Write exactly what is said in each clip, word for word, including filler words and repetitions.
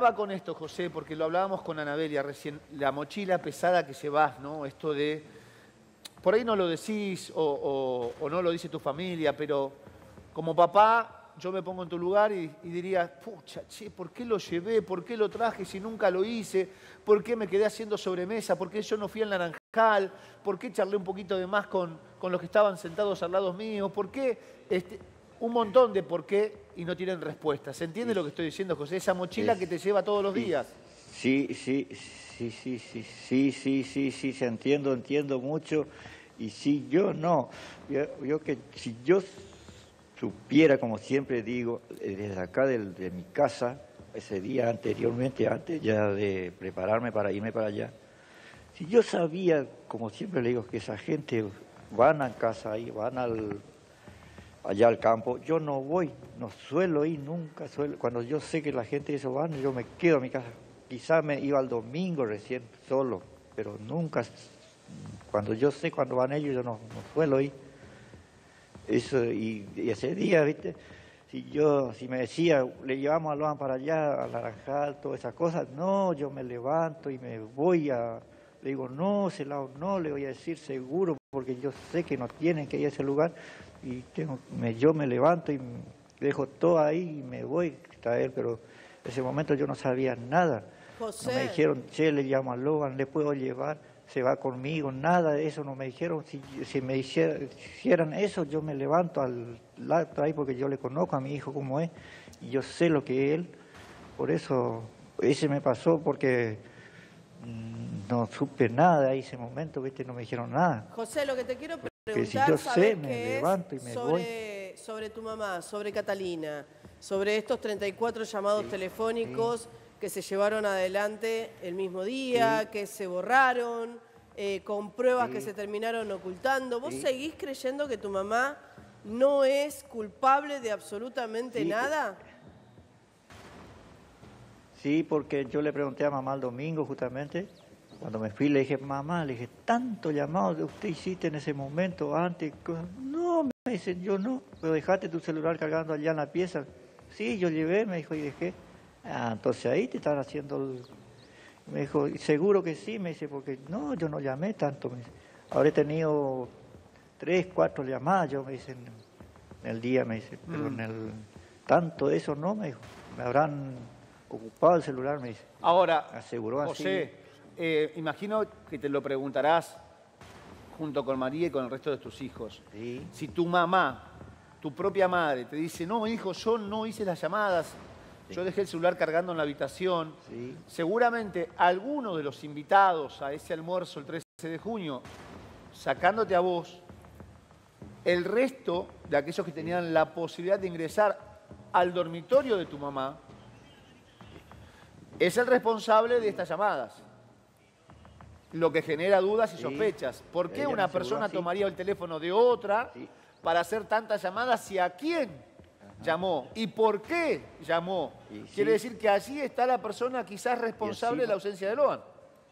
pensaba con esto, José, porque lo hablábamos con Anabelia recién, la mochila pesada que llevas, ¿no? Esto de, por ahí no lo decís o, o, o no lo dice tu familia, pero como papá yo me pongo en tu lugar y, y diría, pucha, che, ¿por qué lo llevé? ¿Por qué lo traje si nunca lo hice? ¿Por qué me quedé haciendo sobremesa? ¿Por qué yo no fui al Naranjal? ¿Por qué charlé un poquito de más con, con los que estaban sentados al lado mío? ¿Por qué? Este, un montón de por qué y no tienen respuesta. ¿Se entiende Sí. lo que estoy diciendo, José? Esa mochila Es, que te lleva todos los sí, días. Sí, sí, sí, sí, sí, sí, sí, sí, sí, sí, entiendo, entiendo mucho. Y si yo no, yo, yo que si yo supiera, como siempre digo, desde acá del- de, mi casa, ese día anteriormente, antes ya de prepararme para irme para allá, si yo sabía, como siempre le digo, que esa gente van a casa ahí, van al, allá al campo, yo no voy, no suelo ir nunca, suelo, cuando yo sé que la gente eso van, yo me quedo a mi casa. Quizás me iba el domingo recién solo, pero nunca, cuando yo sé cuando van ellos, yo no, no suelo ir. Eso, y, y ese día, ¿viste? Si yo, si me decía, le llevamos a Loan para allá, al Naranjal, todas esas cosas, no, yo me levanto y me voy a, le digo, no, ese lado no, le voy a decir seguro, porque yo sé que no tienen que ir a ese lugar, y tengo, me, yo me levanto y dejo todo ahí y me voy a traer, pero en ese momento yo no sabía nada. José. No me dijeron, che, le llamo a Logan, le puedo llevar, se va conmigo, nada de eso no me dijeron. Si, si me hiciera, hicieran eso, yo me levanto al lado ahí porque yo le conozco a mi hijo como es, y yo sé lo que es él. Por eso, ese me pasó porque mmm, no supe nada en ese momento, ¿viste? No me dijeron nada. José, lo que te quiero preguntar, Que si yo sé, me que levanto y es me sobre, voy. sobre tu mamá, sobre Catalina, sobre estos treinta y cuatro llamados Sí, telefónicos sí. que se llevaron adelante el mismo día, Sí. que se borraron, eh, con pruebas Sí. que se terminaron ocultando. ¿Vos Sí. seguís creyendo que tu mamá no es culpable de absolutamente Sí. nada? Sí, porque yo le pregunté a mamá el domingo justamente, cuando me fui le dije, mamá, le dije, tanto llamado que usted hiciste en ese momento antes. No, me dice, yo no, pero dejaste tu celular cargando allá en la pieza. Sí, yo llevé, me dijo, y dejé. Ah, entonces ahí te están haciendo el... Me dijo, seguro que sí, me dice, porque no, yo no llamé tanto. Me dice. Habré tenido tres, cuatro llamadas, yo me dice, en el día, me dice, pero Mm. en el... Tanto de eso no, me dijo, me habrán ocupado el celular, me dice. Ahora, Aseguró José, así. eh, imagino que te lo preguntarás junto con María y con el resto de tus hijos. Sí. Si tu mamá, tu propia madre, te dice, no, hijo, yo no hice las llamadas, Sí. yo dejé el celular cargando en la habitación, Sí. seguramente alguno de los invitados a ese almuerzo el trece de junio, sacándote a vos, el resto de aquellos que tenían la posibilidad de ingresar al dormitorio de tu mamá, es el responsable de estas llamadas. Lo que genera dudas y Sí. sospechas. ¿Por qué Ella me una aseguró persona así. tomaría el teléfono de otra Sí. para hacer tantas llamadas y a quién llamó? ¿Y por qué llamó? Y Quiere sí. decir que allí está la persona quizás responsable de la ausencia de Loan.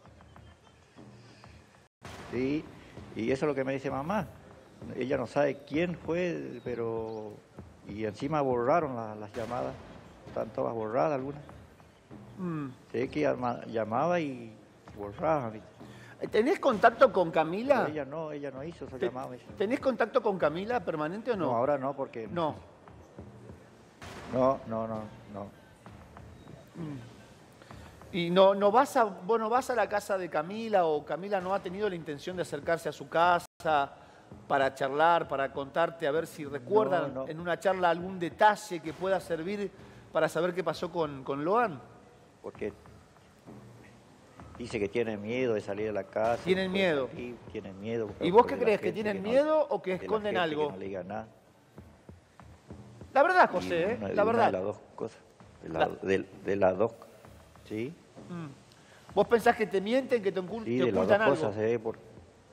Sí, y eso es lo que me dice mamá. Ella no sabe quién fue, pero... Y encima borraron la- las llamadas. Están todas borradas algunas. Mm. Sé que arma- llamaba y borraba. ¿viste? ¿Tenés contacto con Pero Camila? ella no, ella no hizo esos Te- llamados. ella. ¿Tenés contacto con Camila permanente o no? No, ahora no, porque... No. No, no, no, no. ¿Y no, no vas a, vos no vas a la casa de Camila o Camila no ha tenido la intención de acercarse a su casa para charlar, para contarte, a ver si recuerdan No, no. en una charla algún detalle que pueda servir para saber qué pasó con, con Loan? Porque dice que tiene miedo de salir de la casa. Tienen no puede miedo. salir, tienen miedo. ¿Y vos qué de la crees? ¿Que gente tienen no- miedo o que de la esconden gente algo? Que no le diga nada. La verdad, Y José, ¿eh? una- La una verdad. de las dos cosas. De, la- La- de- de las dos. Sí. Mm. ¿Vos pensás que te mienten, que te, ocult- Sí, te de las ocultan dos algo? cosas. eh, por-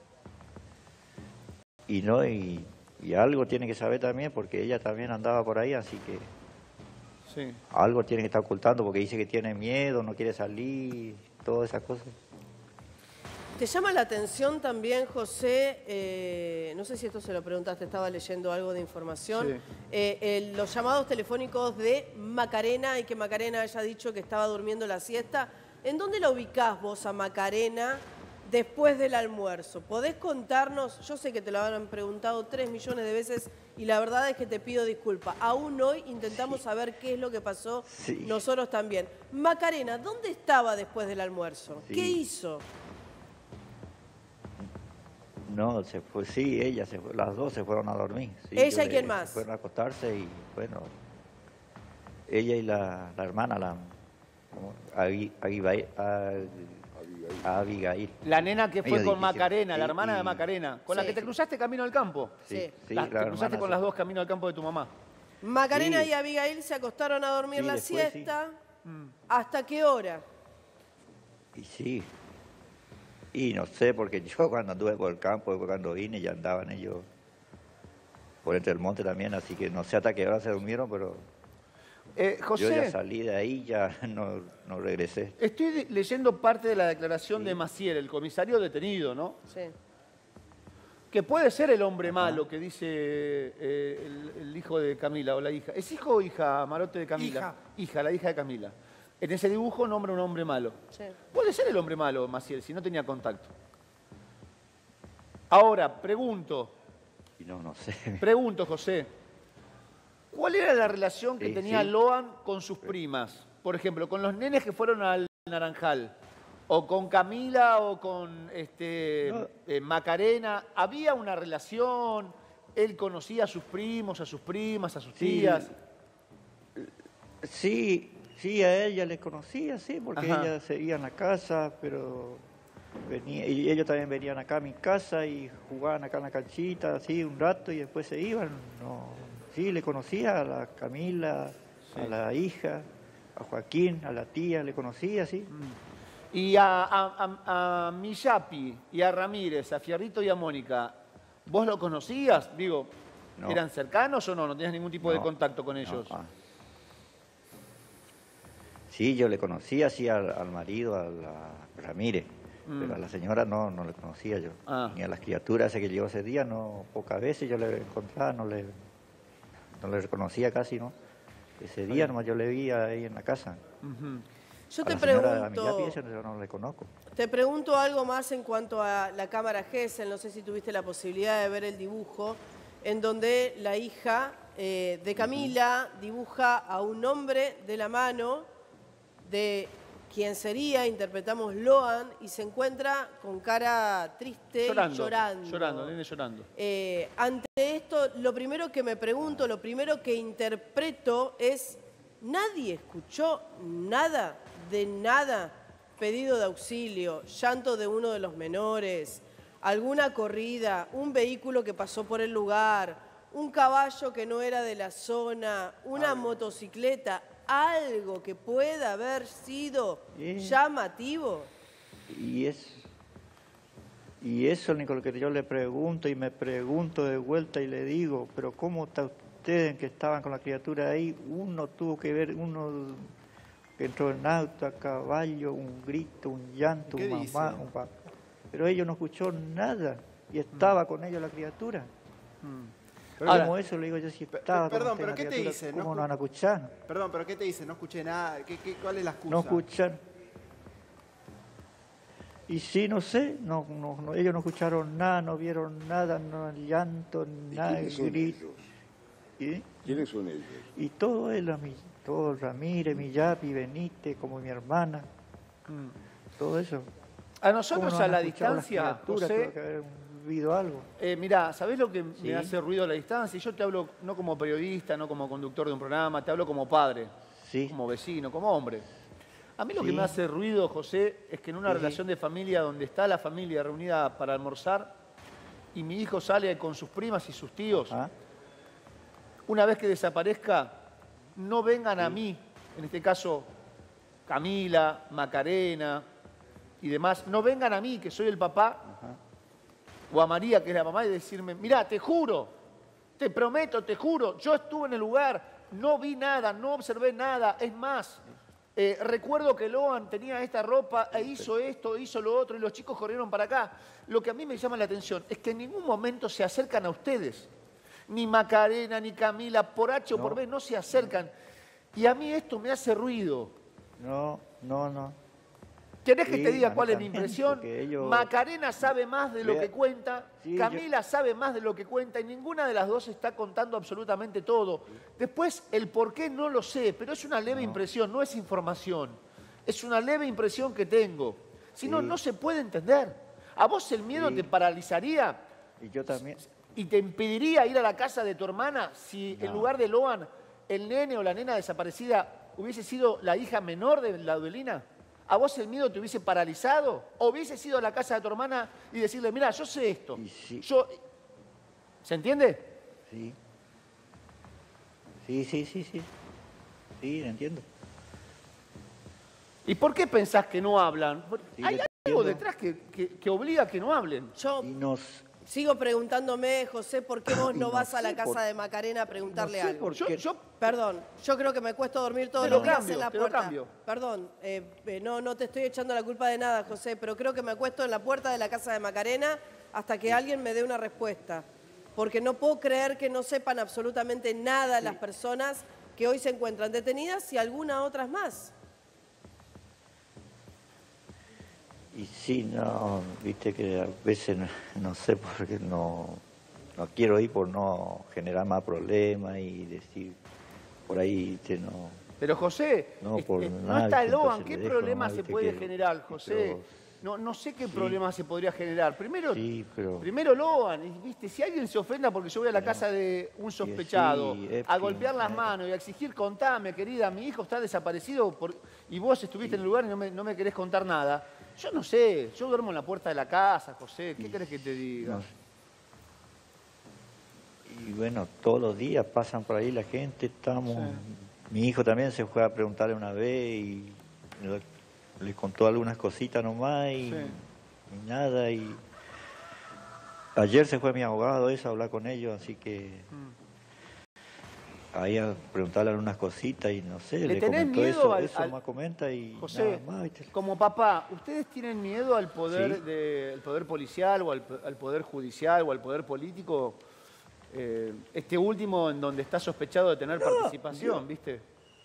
Y no, y, y algo tiene que saber también, porque ella también andaba por ahí, así que Sí. algo tiene que estar ocultando, porque dice que tiene miedo, no quiere salir, todas esas cosas. ¿Te llama la atención también, José, eh, no sé si esto se lo preguntaste, estaba leyendo algo de información, Sí. eh, eh, los llamados telefónicos de Macarena y que Macarena haya dicho que estaba durmiendo la siesta? ¿En dónde la ubicás vos a Macarena después del almuerzo? ¿Podés contarnos? Yo sé que te lo habrán preguntado tres millones de veces y la verdad es que te pido disculpas. Aún hoy intentamos Sí. saber qué es lo que pasó Sí. nosotros también. Macarena, ¿dónde estaba después del almuerzo? Sí. ¿Qué hizo? No, se fue, sí, ella, se fue, las dos se fueron a dormir. Sí, ¿Ella yo y le- quién más? Fueron a acostarse y, bueno, ella y la, la hermana, la como, Agui- Aguibai- Ag- Abigail. La nena que fue Ellos con dijeron, Macarena, la sí, hermana de y- Macarena, con la Sí. que te cruzaste camino al campo. Sí, sí, La- la te cruzaste hermana con se- las dos camino al campo de tu mamá. Macarena Sí. y Abigail se acostaron a dormir Sí, la después sí. siesta. ¿Hasta qué hora? Y sí. Y no sé, porque yo cuando anduve por el campo, cuando vine, ya andaban ellos por entre el monte también, así que no sé hasta qué hora se durmieron, pero Eh, yo ya José, salí de ahí, ya no, no regresé. estoy de- leyendo parte de la declaración de Maciel, el comisario detenido, ¿no? Sí. Que puede ser el hombre malo que dice eh, el, el hijo de Camila o la hija. ¿Es hijo o hija, Marote, de Camila? Hija. Hija, la hija de Camila. En ese dibujo nombra un hombre malo. Sí. Puede ser el hombre malo, Maciel, si no tenía contacto. Ahora, pregunto, Y no, no sé. pregunto, José. ¿Cuál era la relación que Sí, tenía sí. Loan con sus primas? Por ejemplo, con los nenes que fueron al Naranjal. O con Camila o con este, No. eh, Macarena. ¿Había una relación? ¿Él conocía a sus primos, a sus primas, a sus Sí. tías? Sí, sí, a ella le conocía, sí, porque Ajá. ella seguía en la casa, pero venía, y ellos también venían acá a mi casa y jugaban acá en la canchita, así un rato y después se iban. No, sí, le conocía a la Camila, Sí. a la hija, a Joaquín, a la tía, le conocía, sí. Y a, a, a, a Miyapi y a Ramírez, a Fierrito y a Mónica, ¿vos lo conocías? Digo, No. ¿eran cercanos o no? ¿No tenías ningún tipo de No, contacto con no, ellos? ah. Sí, yo le conocía, sí, al, al marido, a la Ramírez, Mm. pero a la señora no, no le conocía yo. Ah. Ni a las criaturas ese que llegó ese día, no, pocas veces yo le encontraba, no le, no le reconocía casi, ¿no? Ese día nomás yo le vi ahí en la casa. Ujú. Yo A te la señora, a pregunto, Miyapi, esa yo no le conozco. te pregunto algo más en cuanto a la cámara Gesell. No sé si tuviste la posibilidad de ver el dibujo en donde la hija eh, de Camila dibuja a un hombre de la mano de quien sería, interpretamos Loan, y se encuentra con cara triste Llorando, y llorando. llorando, nene llorando. Eh, ante esto, lo primero que me pregunto, lo primero que interpreto es, nadie escuchó nada, de nada, pedido de auxilio, llanto de uno de los menores, alguna corrida, un vehículo que pasó por el lugar, un caballo que no era de la zona, una motocicleta, algo que pueda haber sido Eh. llamativo. Y es y eso es lo único que yo le pregunto y me pregunto de vuelta y le digo, pero ¿cómo está ustedes que estaban con la criatura ahí? Uno tuvo que ver, uno que entró en auto, a caballo, un grito, un llanto, ¿Qué un dice? mamá, un papá. Pero ellos no escuchó nada y estaba con ellos la criatura. Pero Ahora- como eso le digo yo, si estaba con perdón, usted pero la ¿qué te criatura, dice? ¿cómo No no escu- van a escuchar? Perdón, pero ¿qué te dice? No escuché nada. ¿Qué, qué, ¿Cuál es la excusa? No escuchan. Y sí, no sé, no, no, no, ellos no escucharon nada, no vieron nada, no llanto, ¿Y nada, quiénes son grito. ellos? ¿Y? ¿Quiénes son ellos? Y todo él, a mí, todo Ramírez, Miyapi, Benítez, como mi hermana, todo eso. A ¿Cómo nosotros no a van la escuchar distancia, criaturas? José, Tuvo que haber oído algo. eh, mirá, ¿sabés lo que Sí. me hace ruido a la distancia? Y yo te hablo no como periodista, no como conductor de un programa, te hablo como padre, Sí, como vecino, como hombre. A mí lo que Sí. me hace ruido, José, es que en una Sí. relación de familia donde está la familia reunida para almorzar y mi hijo sale con sus primas y sus tíos, ¿ah? una vez que desaparezca, no vengan a mí, en este caso Camila, Macarena y demás, no vengan a mí, que soy el papá, o a María, que es la mamá, y decirme, mirá, te juro, te prometo, te juro, yo estuve en el lugar, no vi nada, no observé nada, es más, Eh, recuerdo que Loan tenía esta ropa e hizo esto, hizo lo otro y los chicos corrieron para acá. Lo que a mí me llama la atención es que en ningún momento se acercan a ustedes. Ni Macarena, ni Camila, por H o No. por B, no se acercan. Y a mí esto me hace ruido. No, no, no. ¿Querés que Sí, te diga a mí cuál es mi también, impresión? porque ellos- Macarena sabe más de lo Vea- que cuenta, Sí, Camila sabe más de lo que cuenta y ninguna de las dos está contando absolutamente todo. Después, el por qué no lo sé, pero es una leve impresión, no es información. Es una leve impresión que tengo. Si no, Sí. no se puede entender. ¿A vos el miedo Sí. te paralizaría Y yo también. y te impediría ir a la casa de tu hermana si en No. lugar de Loan, el nene o la nena desaparecida hubiese sido la hija menor de la Duelina? ¿A vos el miedo te hubiese paralizado? ¿O hubiese ido a la casa de tu hermana y decirle, mira, yo sé esto? Y sí. Yo... ¿Se entiende? Sí. Sí, sí, sí, sí. Sí, entiendo. ¿Y por qué pensás que no hablan? Sí, Hay lo algo entiendo. detrás que, que- que obliga a que no hablen. Yo Y nos... sigo preguntándome, José, ¿por qué vos Y no no vas a la sé casa por- de Macarena a preguntarle no sé algo? por Yo, qué. yo- Perdón, yo creo que me cuesta dormir todos Te lo los días cambio, en la te lo puerta. cambio. Perdón, eh, eh, no, no te estoy echando la culpa de nada, José, pero creo que me acuesto en la puerta de la casa de Macarena hasta que alguien me dé una respuesta. Porque no puedo creer que no sepan absolutamente nada las personas que hoy se encuentran detenidas y algunas otras más. Y sí, no, viste que a veces no, no sé por qué no, no quiero ir por no generar más problemas y decir por ahí, viste, no. Pero José, No, es- por es- no nada, está entonces Loan. le ¿Qué dejo problema nomás, se viste, puede que- generar, José? pero- No, no sé qué Sí. problema se podría generar. Primero, Sí, pero- primero Loan. y, ¿viste? Si alguien se ofenda porque yo voy a la casa de un sospechado sí, a Epstein, golpear las eh. manos y a exigir, contame, querida, mi hijo está desaparecido por- y vos estuviste en el lugar y no me, no me querés contar nada. Yo no sé, yo duermo en la puerta de la casa, José. ¿Qué querés que te diga? No sé. Y bueno, todos los días pasan por ahí la gente, estamos... Mi hijo también se fue a preguntarle una vez y le, le contó algunas cositas nomás y, Sí. y nada. Y ayer se fue mi abogado eso a hablar con ellos, así que Mm. ahí a preguntarle algunas cositas y no sé, ¿Le le, tenés comentó miedo eso, al- eso al- más comenta y José, nada más, ¿viste? como papá, ¿ustedes tienen miedo al poder, Sí. de- al poder policial o al, al poder judicial o al poder político? Eh, este último en donde está sospechado de tener participación, ¿viste?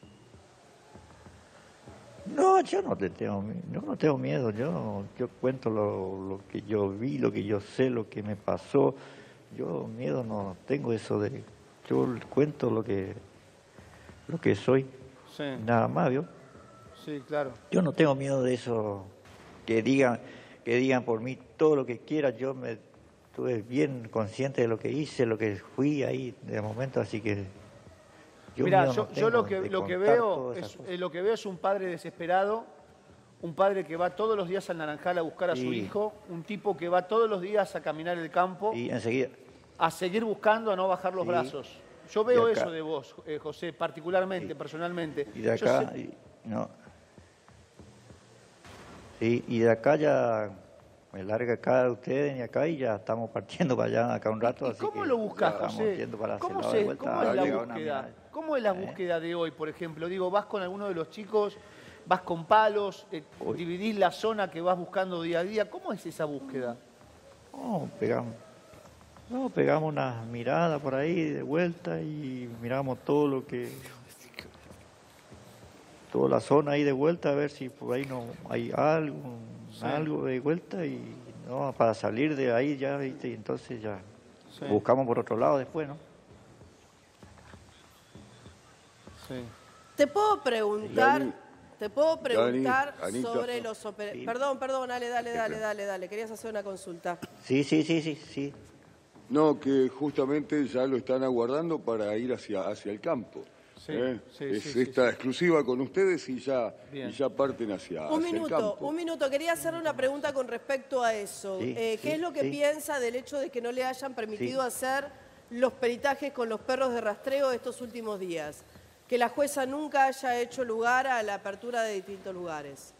No, yo no te tengo, mi- yo no tengo miedo, yo, yo cuento lo, lo que yo vi, lo que yo sé, lo que me pasó. Yo miedo no tengo eso de, yo cuento lo que, lo que soy, Sí, nada más, ¿vio? sí, claro. Yo no tengo miedo de eso, que digan, que digan por mí todo lo que quieran. Yo me estuve bien consciente de lo que hice, lo que fui ahí de momento, así que yo Mira, miedo yo, no yo tengo lo que, de lo que contar veo todas esas es, cosas. eh, lo que veo es un padre desesperado, un padre que va todos los días al Naranjal a buscar a su Sí. hijo, un tipo que va todos los días a caminar el campo, Y enseguida, a seguir buscando, a no bajar los Sí. brazos. Yo veo Y acá- eso de vos, eh, José, particularmente, Sí. personalmente. y de Yo acá, sé- y- no. Sí, y de acá ya me larga acá ustedes y acá y ya estamos partiendo para allá acá un rato. ¿Y así cómo que lo buscas, ya estamos José? yendo para ese ¿Cómo, lado se- de vuelta. cómo Ha es la llegado una búsqueda? mina. ¿Cómo es la ¿Eh? búsqueda de hoy, por ejemplo? Digo, vas con alguno de los chicos, vas con palos, eh, Hoy. dividís la zona que vas buscando día a día. ¿Cómo es esa búsqueda? No, pegamos, no, pegamos unas miradas por ahí de vuelta y miramos todo lo que... Toda la zona ahí de vuelta a ver si por ahí no hay algo, Sí. algo de vuelta y no, para salir de ahí ya, viste, y entonces ya Sí. buscamos por otro lado después, ¿no? Sí. Te puedo preguntar, Dani, te puedo preguntar Dani, Anita. sobre los oper... Sí. Perdón, perdón, dale, dale, dale, dale, dale. Querías hacer una consulta. Sí, sí, sí, sí, sí. No, que justamente ya lo están aguardando para ir hacia, hacia el campo. Sí, ¿eh? sí, es sí, sí, esta sí. exclusiva con ustedes y ya, Bien. y ya parten hacia, Un hacia el minuto, campo. un minuto. Quería hacerle una pregunta con respecto a eso. Sí, Eh, ¿Qué sí, es lo que sí. piensa del hecho de que no le hayan permitido Sí. hacer los peritajes con los perros de rastreo estos últimos días? Que la jueza nunca haya hecho lugar a la apertura de distintos lugares.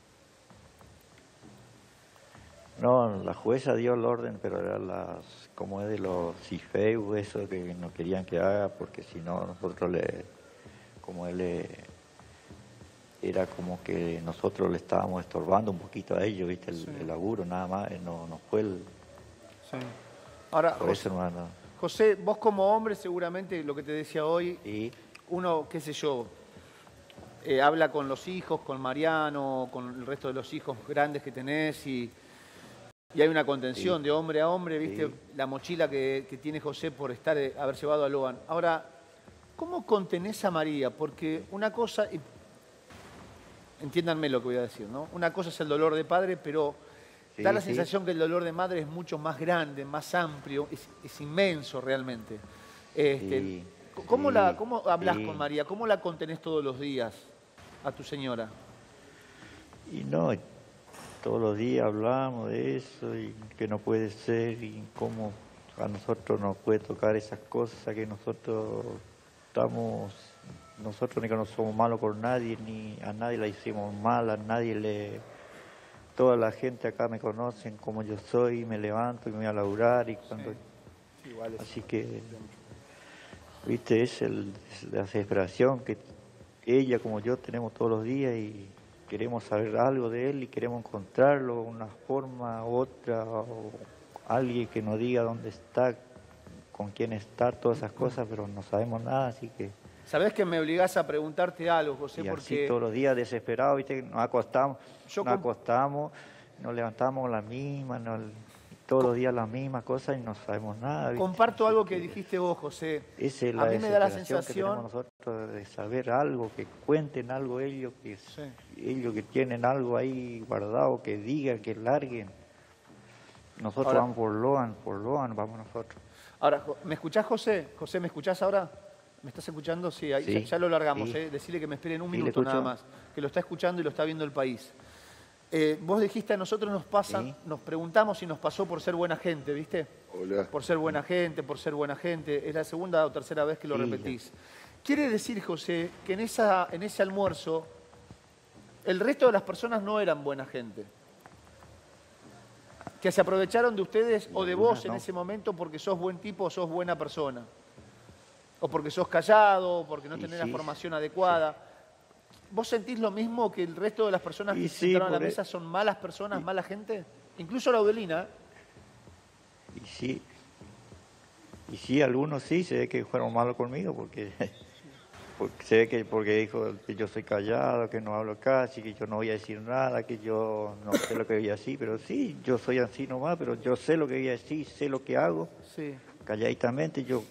No, la jueza dio el orden, pero era las, como es de los CIFEU, eso que no querían que haga, porque si no nosotros le, como él le, era como que nosotros le estábamos estorbando un poquito a ellos, ¿viste? El, Sí. el laburo, nada más, no, no fue el... Sí. Ahora, Por José, eso, hermano. José, vos como hombre seguramente lo que te decía hoy, Y uno, qué sé yo, eh, habla con los hijos, con Mariano, con el resto de los hijos grandes que tenés y, y hay una contención Sí. de hombre a hombre, ¿viste? Sí. La mochila que, que tiene José por estar, eh, haber llevado a Loan. Ahora, ¿cómo contenés a María? Porque una cosa, y entiéndanme lo que voy a decir, ¿no? Una cosa es el dolor de padre, pero Sí, da la sí. sensación que el dolor de madre es mucho más grande, más amplio, es, es inmenso realmente. Este, Sí, ¿Cómo, sí, la, ¿Cómo hablas sí. con María? ¿Cómo la contenés todos los días a tu señora? Y no, todos los días hablamos de eso y que no puede ser y cómo a nosotros nos puede tocar esas cosas que nosotros estamos, nosotros ni que no somos malos con nadie, ni a nadie la hicimos mal, a nadie le... Toda la gente acá me conocen como yo soy, me levanto y me voy a laburar y cuando... Igual Así que, viste, es, el, es la desesperación que ella como yo tenemos todos los días y queremos saber algo de él y queremos encontrarlo, una forma u otra, o alguien que nos diga dónde está, con quién está, todas esas cosas, pero no sabemos nada, así que... Sabés que me obligás a preguntarte algo, José, Y porque así todos los días desesperados, viste, nos acostamos, Yo nos com- acostamos, nos levantamos las mismas, nos- todos los días las mismas cosas y no sabemos nada. ¿viste? comparto Así algo que dijiste vos, José. Esa es A la mí me da la desesperación que tenemos sensación... nosotros de saber algo, que cuenten algo ellos, que Sí. ellos que tienen algo ahí guardado, que digan, que larguen. Nosotros Ahora- vamos por Loan, por Loan vamos nosotros. Ahora, Jo- ¿me escuchás, José? José, ¿me escuchás ahora? ¿Me estás escuchando? Sí, ahí, Sí, ya, ya lo largamos, sí. ¿eh? Decirle que me esperen un Sí, le minuto nada escucho. más, que lo está escuchando y lo está viendo el país. Eh, vos dijiste, a nosotros nos pasa, Sí. nos preguntamos si nos pasó por ser buena gente, ¿viste? Hola. Por ser buena gente, por ser buena gente. Es la segunda o tercera vez que lo Sí, repetís. Quiere decir, José, que en, esa, en ese almuerzo el resto de las personas no eran buena gente. Que se aprovecharon de ustedes o de algunas vos en no. ese momento porque sos buen tipo o sos buena persona. O porque sos callado, o porque no Y tenés la sí, formación adecuada. ¿Vos sentís lo mismo que el resto de las personas Y que se sí, sentaron a la por e- mesa son malas personas, mala gente? Incluso la Audelina. Y sí, y sí, algunos sí, se ve que fueron malos conmigo, porque, porque se ve que porque dijo que yo soy callado, que no hablo casi, que yo no voy a decir nada, que yo no sé lo que voy a decir, pero sí, yo soy así nomás, pero yo sé lo que voy a decir, sé lo que hago, Sí. calladitamente, yo,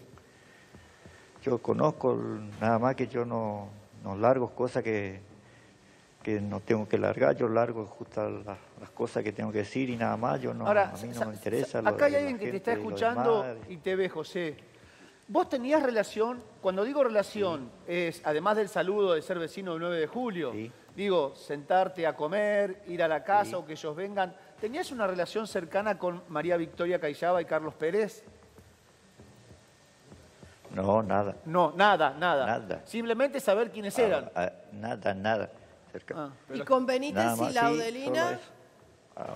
yo conozco, nada más que yo no, no largo cosas que, que no tengo que largar, yo largo justo las, las cosas que tengo que decir y nada más, yo no, Ahora, a mí no sa- me interesa. sa- lo acá hay de la alguien que te gente está y lo escuchando demás. y te ve, José. ¿Vos tenías relación? Cuando digo relación, es además del saludo de ser vecino del nueve de julio, Sí. digo, sentarte a comer, ir a la casa Sí. o que ellos vengan. ¿Tenías una relación cercana con María Victoria Cayaba y Carlos Pérez? No, nada. No, nada, nada. Nada. Simplemente saber quiénes eran. Ah, ah, nada, nada. Cerca- Ah, Y pero- con Benítez nada y más, la sí, Audelina, solo eso. Ah.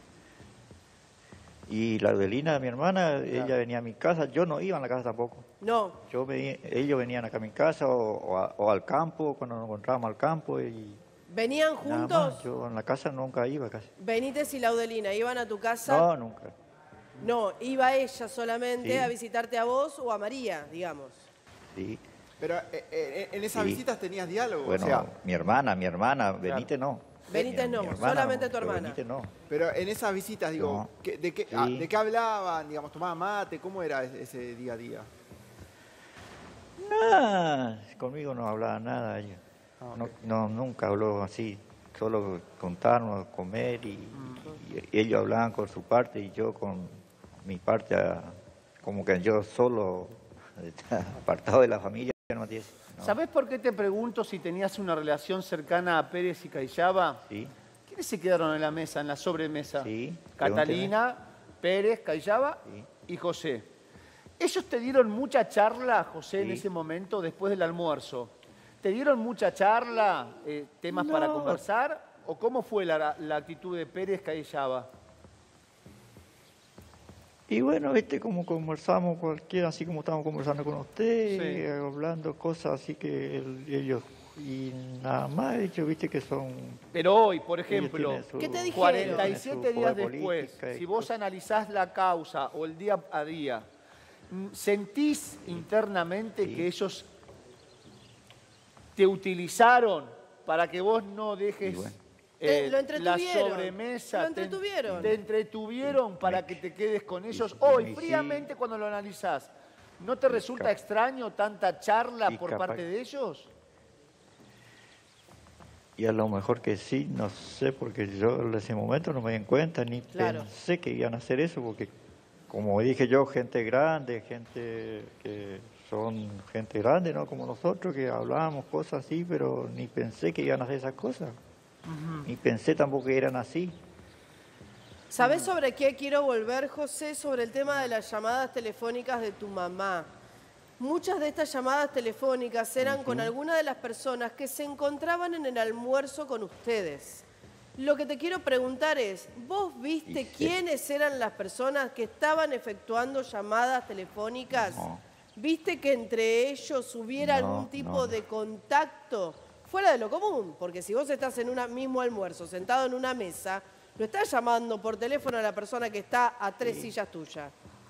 Y la Audelina, mi hermana, ella venía a mi casa, yo no iba a la casa tampoco. no. Yo venía- ellos venían acá a mi casa o, o a- o al campo, cuando nos encontrábamos al campo y ¿Venían nada juntos? más. Yo en la casa nunca iba casi. Benítez y la Audelina, ¿iban a tu casa? No, nunca. No, iba ella solamente Sí. a visitarte a vos o a María, digamos. Sí. Pero eh, eh, en esas Sí. visitas tenías diálogo. Bueno, O sea, mi hermana, mi hermana, Benítez no. Benítez Mi- no, mi hermana solamente tu pero hermana. Benítez no. pero en esas visitas, digo, No. ¿qué- de, qué, Sí. ah, ¿de qué hablaban? Digamos, ¿tomaban mate? ¿Cómo era ese, ese día a día? Nada, conmigo no hablaba nada ella. Ah, ok. No, no, nunca habló así, solo contarnos, comer y, y ellos hablaban con su parte y yo con mi parte, ah, como que yo solo, apartado de la familia, no tiene- no. ¿Sabés por qué te pregunto si tenías una relación cercana a Pérez y Cayaba? Sí, ¿Quiénes se quedaron en la mesa, en la sobremesa? Sí, Catalina, Pérez, Cayaba Sí. y José. ¿Ellos te dieron mucha charla, José, en Sí. ese momento, después del almuerzo? ¿Te dieron mucha charla, eh, temas para No. conversar? ¿O cómo fue la, la actitud de Pérez, Cayaba? y bueno, viste como conversamos cualquiera, así como estamos conversando con usted, Sí. eh, hablando cosas así que el- ellos Y nada más, he dicho, viste que son... Pero hoy, por ellos ejemplo, tienen su- ¿Qué te dijeron? cuarenta y tienen su siete días poder después, política y si vos cosas. analizás la causa o el día a día, ¿sentís internamente Sí. que ellos te utilizaron para que vos no dejes Y bueno. Te- lo eh, la entretuvieron, sobremesa? lo te- entretuvieron. Te, entretuvieron para Me- que te quedes con ellos. y Hoy, sí. fríamente, cuando lo analizás, ¿no te resulta cap- extraño tanta charla y por capaz- parte de ellos? Y a lo mejor que sí, no sé, porque yo en ese momento no me di en cuenta, ni Claro. pensé que iban a hacer eso, porque como dije yo, gente grande, gente que son gente grande, ¿no? Como nosotros, que hablamos cosas así, pero ni pensé que iban a hacer esas cosas. Ni pensé tampoco que eran así. ¿Sabés sobre qué quiero volver, José? Sobre el tema de las llamadas telefónicas de tu mamá. Muchas de estas llamadas telefónicas eran con alguna de las personas que se encontraban en el almuerzo con ustedes. Lo que te quiero preguntar es, ¿vos viste Y sí. quiénes eran las personas que estaban efectuando llamadas telefónicas? No. ¿Viste que entre ellos hubiera No, algún tipo no, no. de contacto fuera de lo común? Porque si vos estás en un mismo almuerzo, sentado en una mesa, no estás llamando por teléfono a la persona que está a tres sillas tuyas.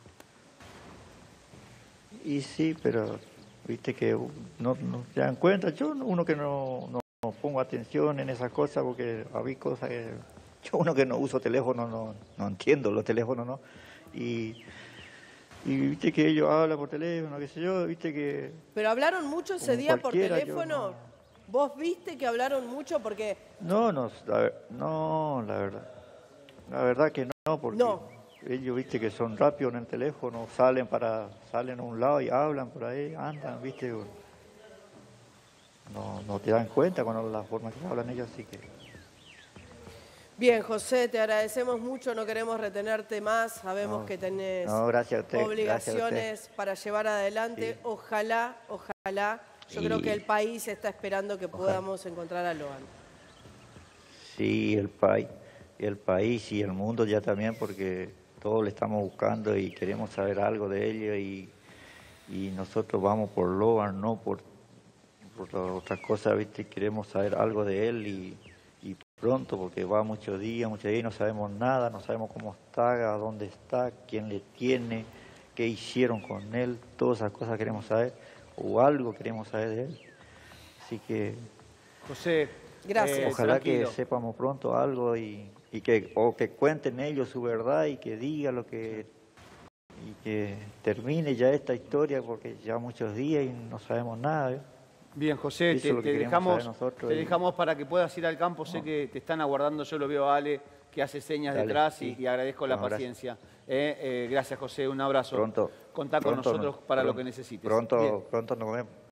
Y sí, pero viste que no, no se dan cuenta. Yo, uno que no, no, no pongo atención en esas cosas, porque había cosas que... Yo, uno que no uso teléfono, no, no entiendo los teléfonos, ¿no? Y, y viste que ellos hablan por teléfono, qué sé yo, viste que... ¿Pero hablaron mucho ese Como día por cualquiera, yo teléfono? no. ¿Vos viste que hablaron mucho? Porque No, no, la, ver- no, la verdad. La verdad que no, porque No. ellos, viste, que son rápidos en el teléfono, salen para salen a un lado y hablan por ahí, andan, viste. No, no te dan cuenta con la forma que hablan ellos, así que... Bien, José, te agradecemos mucho, no queremos retenerte más, sabemos No, que tenés no, gracias a usted, obligaciones gracias a para llevar adelante. Sí. Ojalá, ojalá, yo Y- creo que el país está esperando que podamos encontrar a Loan. Sí, el país, el país y el mundo ya también, porque todos le estamos buscando y queremos saber algo de ellos y, y nosotros vamos por Loan, no por, por otras cosas, viste, queremos saber algo de él y, y pronto, porque va muchos días, muchos días y no sabemos nada, no sabemos cómo está, a dónde está, quién le tiene, qué hicieron con él, todas esas cosas queremos saber, o algo queremos saber de él. Así que José, Gracias. eh, ojalá tranquilo. que sepamos pronto algo y, y que o que cuenten ellos su verdad y que digan lo que y que termine ya esta historia, porque ya muchos días y no sabemos nada. ¿eh? Bien, José, Eso te, es lo te que queremos dejamos, saber nosotros te y- dejamos para que puedas ir al campo. Sé que te están aguardando, yo lo veo a Ale, que hace señas Dale, detrás y, sí. y agradezco la No, gracias. paciencia. Eh, eh, gracias, José, un abrazo. Pronto. Contá con pronto nosotros nos- para lo pronto- que necesites. Pronto, Bien. pronto nos vemos.